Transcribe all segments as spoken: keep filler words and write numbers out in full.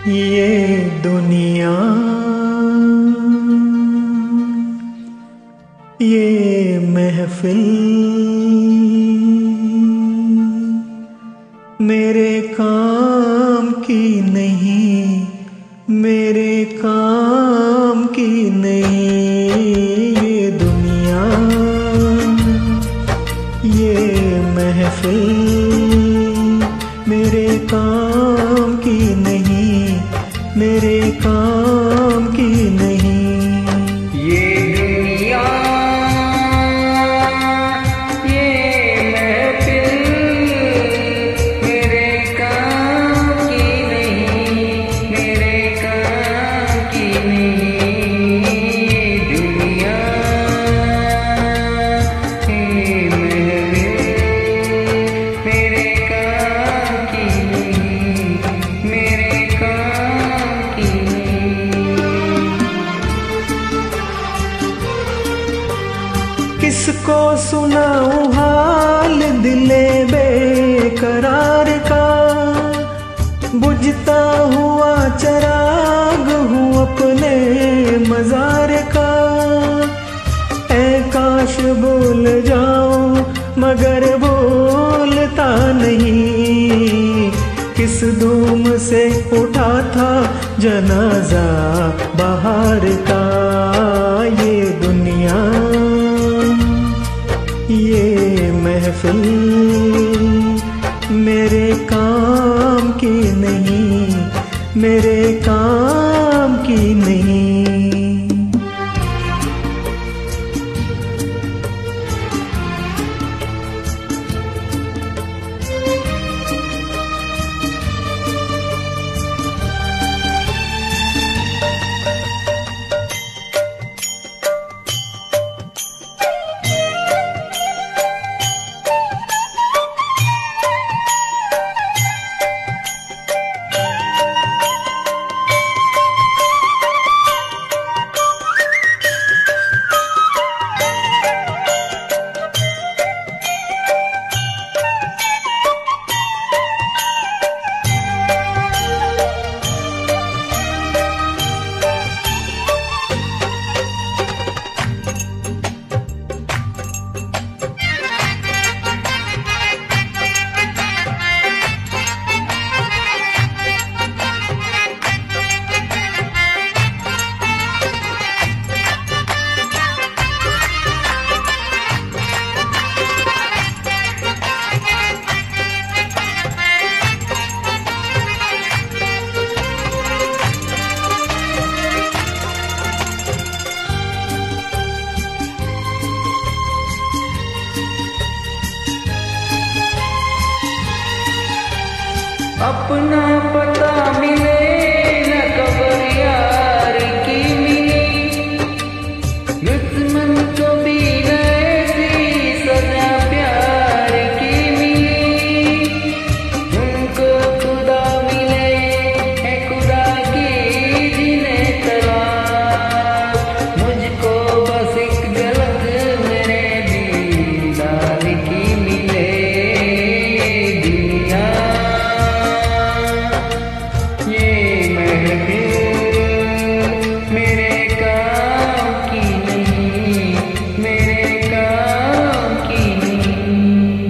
ये दुनिया, ये महफिल मेरे काम की नहीं, मेरे काम की नहीं। ये दुनिया, ये महफिल मेरे काम की नहीं, मेरे काम की नहीं। ये दुनिया, ये महफिल मेरे काम की नहीं, मेरे काम की नहीं। ये दुनिया, ये महफिल मेरे काम की नहीं, मेरे काम की नहीं। किसको सुनाऊं हाल दिले बेकरार का, बुझता हुआ चराग हूँ अपने मजार का। ऐ काश बोल जाऊं मगर बोलता नहीं, किस धूम से उठा था जनाजा बहार का। ये दुनिया, ये महफिल मेरे काम की नहीं, मेरे काम की नहीं। अपना पता मिले न खबर यार की मिली, दुश्मन को भी न ऐसी सजा प्यार की मिली। उनको खुदा मिले है खुदा की जिन्हें तलाश, मुझको बस एक झलक मेरे दीदार की मिले। दुनिया, ये महफिल मेरे काम की नहीं, मेरे काम की नहीं।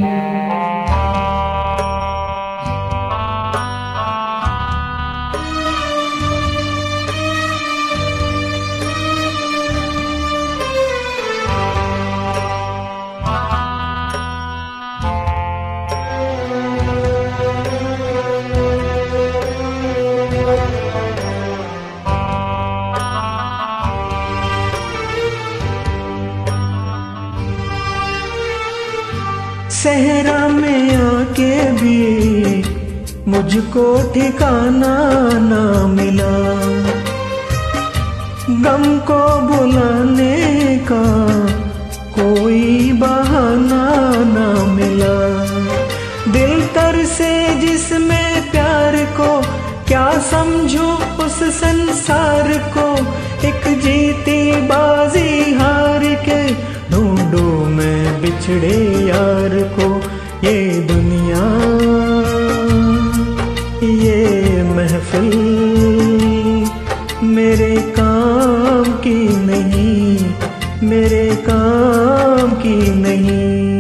सहरा में आके भी मुझको ठिकाना ना मिला, गम को बुलाने का कोई बहाना ना मिला। दिल तर से जिसमें प्यार को क्या समझूं उस संसार को, एक जीती बाजी हार के ढूंढूं मैं बिछड़े यार को। ये दुनिया, ये महफिल मेरे काम की नहीं, मेरे काम की नहीं।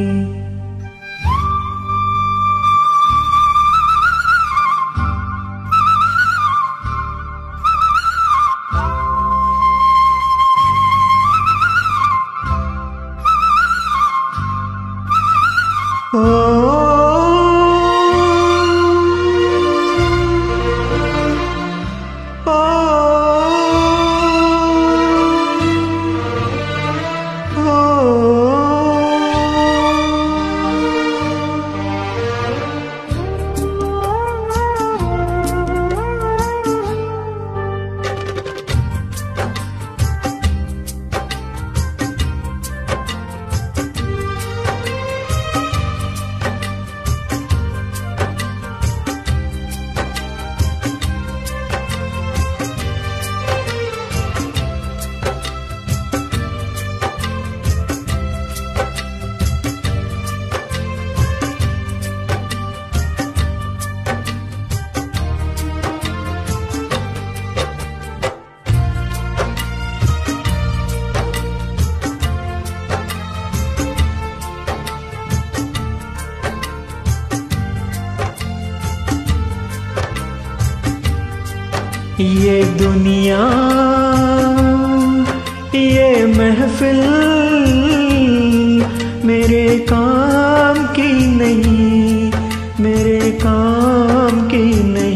ये दुनिया, ये महफिल मेरे काम की नहीं, मेरे काम की नहीं।